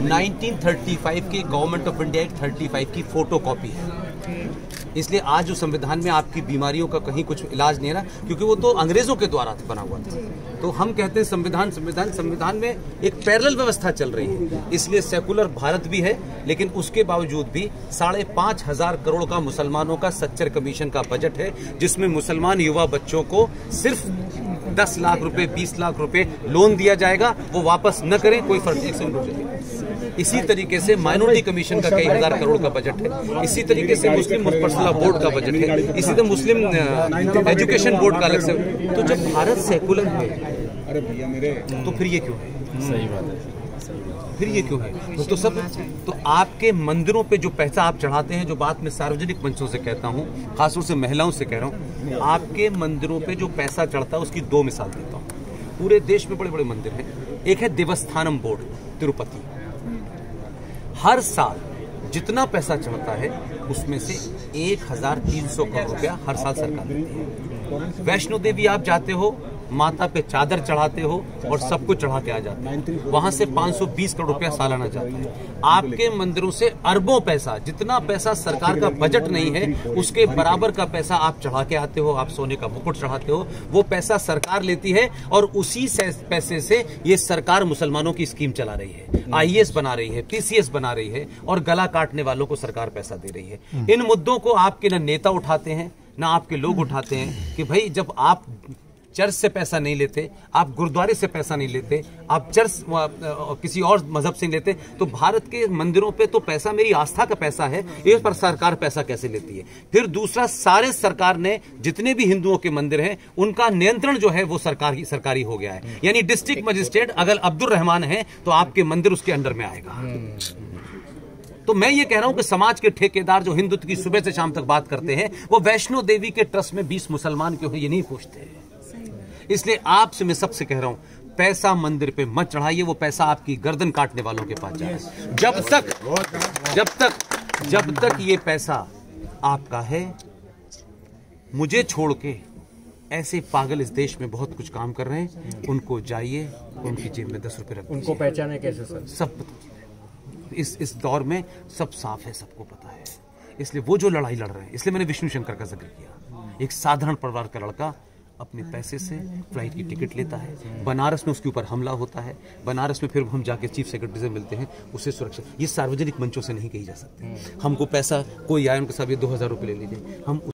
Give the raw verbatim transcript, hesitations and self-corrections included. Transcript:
Nineteen thirty five के government of India act thirty five की photocopy है। इसलिए आज जो संविधान में आपकी बीमारियों का कहीं कुछ इलाज नहीं है ना, क्योंकि वो तो अंग्रेजों के द्वारा बना हुआ था। तो हम कहते हैं संविधान संविधान संविधान में एक पैरेलल व्यवस्था चल रही है। इसलिए सेकुलर भारत भी है, लेकिन उसके बावजूद भी साढ़े पांच हजार करोड़ का मुसलमानों का सच्चर कमीशन का बजट है, जिसमें मुसलमान युवा बच्चों को सिर्फ दस लाख रुपए बीस लाख रुपए लोन दिया जाएगा, वो वापस न करें, कोई फर्क नहीं। इसी तरीके से माइनॉरिटी कमीशन का कई हजार करोड़ का बजट है। इसी तरीके से मुस्लिम पर्सनल लॉ बोर्ड का बजट है। इसी तरह मुस्लिम एजुकेशन बोर्ड का अलग से। तो जब भारत सेकुलर है, अरे भैया मेरे, तो फिर ये क्यों है? सही बात है, फिर ये क्यों है? तो, तो सब तो आपके मंदिरों पे जो पैसा आप चढ़ाते हैं, जो बात मैं सार्वजनिक मंचों से कहता हूँ, खासतौर से महिलाओं से कह रहा हूँ, आपके मंदिरों पे जो पैसा चढ़ता है उसकी दो मिसाल देता हूँ। पूरे देश में बड़े बड़े मंदिर हैं। एक है देवस्थानम बोर्ड तिरुपति। हर साल जितना पैसा चढ़ता है उसमें से एक हजार तीन सौ करोड़ रुपया हर साल सरकार देती है। वैष्णो देवी आप जाते हो, माता पे चादर चढ़ाते हो और सब कुछ चढ़ा के आ जाते हैं, वहां से पाँच सौ बीस करोड़ रुपया सालाना जाता है। आपके मंदिरों से अरबों पैसा, जितना पैसा सरकार का बजट नहीं है उसके बराबर का पैसा आप चढ़ा के आते हो। आप सोने का मुकुट चढ़ाते हो, वो पैसा सरकार लेती है और उसी पैसे से ये सरकार मुसलमानों की स्कीम चला रही है, आई ए एस बना रही है, पी सी एस बना रही है और गला काटने वालों को सरकार पैसा दे रही है। इन मुद्दों को आपके न नेता उठाते हैं ना आपके लोग उठाते हैं कि भाई जब आप चर्च से पैसा नहीं लेते, आप गुरुद्वारे से पैसा नहीं लेते, आप चर्च किसी और मजहब से नहीं लेते, तो भारत के मंदिरों पे तो पैसा मेरी आस्था का पैसा है, इस पर सरकार पैसा कैसे लेती है? फिर दूसरा, सारे सरकार ने जितने भी हिंदुओं के मंदिर हैं उनका नियंत्रण जो है वो सरकार ही सरकारी हो गया है। यानी डिस्ट्रिक्ट मजिस्ट्रेट अगर अब्दुल रहमान है तो आपके मंदिर उसके अंडर में आएगा। तो मैं ये कह रहा हूं कि समाज के ठेकेदार जो हिंदुत्व की सुबह से शाम तक बात करते हैं, वो वैष्णो देवी के ट्रस्ट में बीस मुसलमान क्यों है ये नहीं पूछते। इसलिए आपसे मैं सबसे कह रहा हूं, पैसा मंदिर पे मत चढ़ाइए, वो पैसा आपकी गर्दन काटने वालों के पास जाए। जब तक जब तक जब तक ये पैसा आपका है, मुझे छोड़ के ऐसे पागल इस देश में बहुत कुछ काम कर रहे हैं, उनको जाइए, उनकी जेब में दस रुपए रख दीजिए। उनको पहचाने कैसे सर? सब इस इस दौर में सब साफ है, सबको पता है। इसलिए वो जो लड़ाई लड़ रहे हैं, इसलिए मैंने विष्णु शंकर का जिक्र किया। एक साधारण परिवार का लड़का अपने पैसे से फ्लाइट की टिकट लेता है, बनारस में उसके ऊपर हमला होता है, बनारस में फिर हम जाके चीफ सेक्रेटरी से मिलते हैं, उससे सुरक्षा। ये सार्वजनिक मंचों से नहीं कही जा सकती। हमको पैसा कोई आए उनके साथ ये दो हजार रुपये ले लीजिए, हम